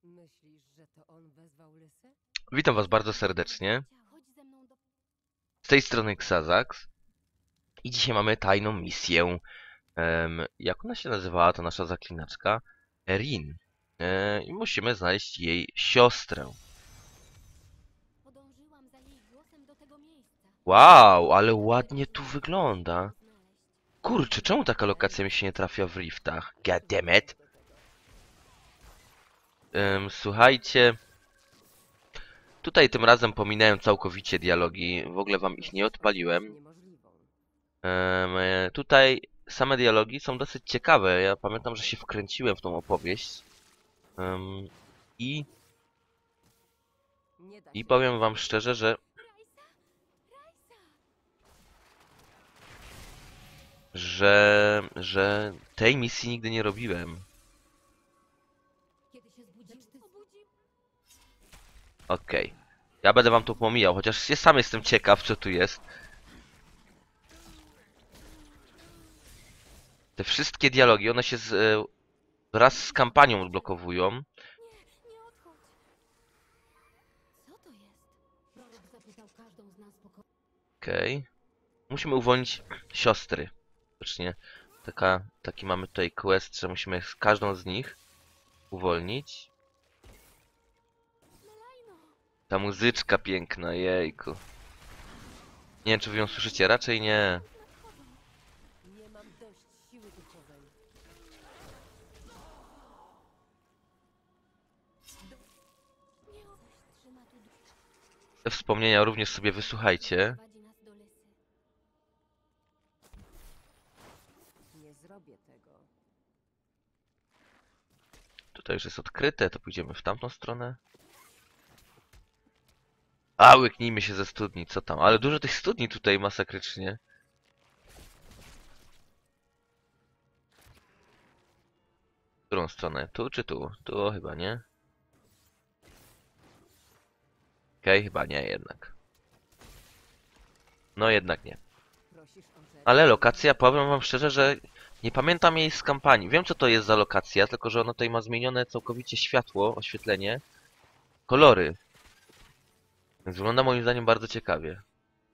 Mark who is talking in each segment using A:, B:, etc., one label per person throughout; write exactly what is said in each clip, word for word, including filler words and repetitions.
A: Myślisz, że to on wezwał Lysę?
B: Witam was bardzo serdecznie. Z tej strony Xazax. I dzisiaj mamy tajną misję. Em, jak ona się nazywała, ta nasza zaklinaczka? Erin. E, I musimy znaleźć jej siostrę.
C: Podążyłam za jej głosem do tego miejsca.
B: Wow, ale ładnie tu wygląda. Kurczę, czemu taka lokacja mi się nie trafia w riftach? Goddammit. Em, słuchajcie. Tutaj tym razem pominąłem całkowicie dialogi. W ogóle wam ich nie odpaliłem. Um, tutaj same dialogi są dosyć ciekawe. Ja pamiętam, że się wkręciłem w tą opowieść. Um, i, I powiem wam szczerze, że... Że... Że tej misji nigdy nie robiłem. Okej. Okay. Ja będę wam tu pomijał, chociaż ja sam jestem ciekaw, co tu jest. Te wszystkie dialogi, one się z, e, wraz z kampanią odblokowują.
C: Nie, nie odchodź. Co to jest? Prorok zapytał każdą z nas po kolei.
B: Okej. Okay. Musimy uwolnić siostry. Właśnie taka, taki mamy tutaj quest, że musimy z każdą z nich uwolnić. Ta muzyczka piękna, jejku. Nie wiem, czy wy ją słyszycie, raczej nie.
A: Nie mam dość siły duchowej.
B: Te wspomnienia również sobie wysłuchajcie.
A: Nie zrobię tego.
B: Tutaj już jest odkryte, to pójdziemy w tamtą stronę. A, łyknijmy się ze studni, co tam? Ale dużo tych studni tutaj masakrycznie. W którą stronę? Tu czy tu? Tu chyba nie. Okej, okay, chyba nie jednak. No jednak nie. Ale lokacja, powiem wam szczerze, że nie pamiętam jej z kampanii. Wiem, co to jest za lokacja, tylko że ona tutaj ma zmienione całkowicie światło, oświetlenie, kolory. Więc wygląda moim zdaniem bardzo ciekawie.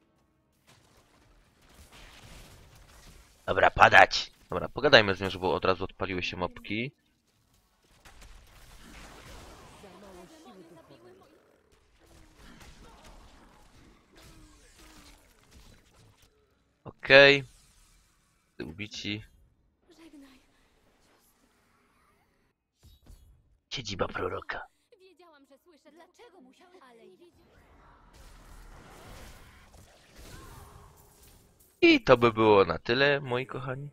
B: Dobra, padać! Dobra, pogadajmy z nią, żeby od razu odpaliły się mopki. Okej. Okay. Ubici. Siedziba proroka.
C: Wiedziałam, że słyszę. Dlaczego musiałem? Ale
B: I to by było na tyle, moi kochani.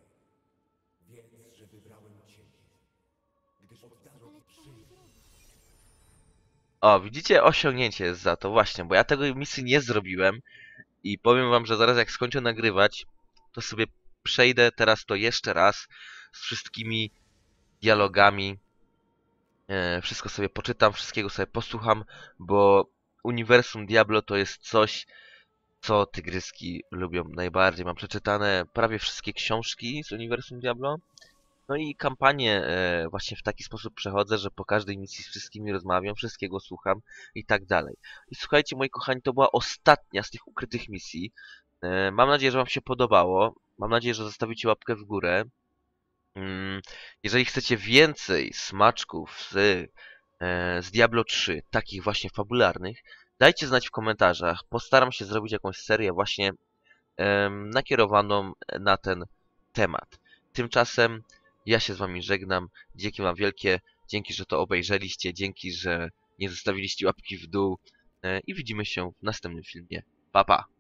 B: O, widzicie? Osiągnięcie jest za to, właśnie, bo ja tego misji nie zrobiłem. I powiem wam, że zaraz jak skończę nagrywać, to sobie przejdę teraz to jeszcze raz z wszystkimi dialogami. E, wszystko sobie poczytam, wszystkiego sobie posłucham, bo uniwersum Diablo to jest coś, co tygryski lubią najbardziej. Mam przeczytane prawie wszystkie książki z uniwersum Diablo. No i kampanię e, właśnie w taki sposób przechodzę, że po każdej misji z wszystkimi rozmawiam, wszystkiego słucham i tak dalej. I słuchajcie, moi kochani, to była ostatnia z tych ukrytych misji. E, mam nadzieję, że wam się podobało. Mam nadzieję, że zostawicie łapkę w górę. Mm, jeżeli chcecie więcej smaczków z, e, z Diablo trzy, takich właśnie fabularnych, dajcie znać w komentarzach. Postaram się zrobić jakąś serię właśnie e, nakierowaną na ten temat. Tymczasem ja się z wami żegnam. Dzięki wam wielkie. Dzięki, że to obejrzeliście. Dzięki, że nie zostawiliście łapki w dół. I widzimy się w następnym filmie. Pa, pa!